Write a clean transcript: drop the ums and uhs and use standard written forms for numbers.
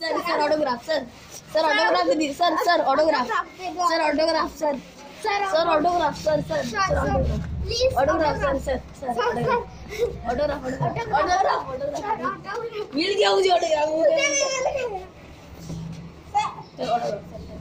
Sir autograph sir autograph दीदी sir autograph sir autograph sir autograph sir autograph sir autograph मिल गया मुझे autograph.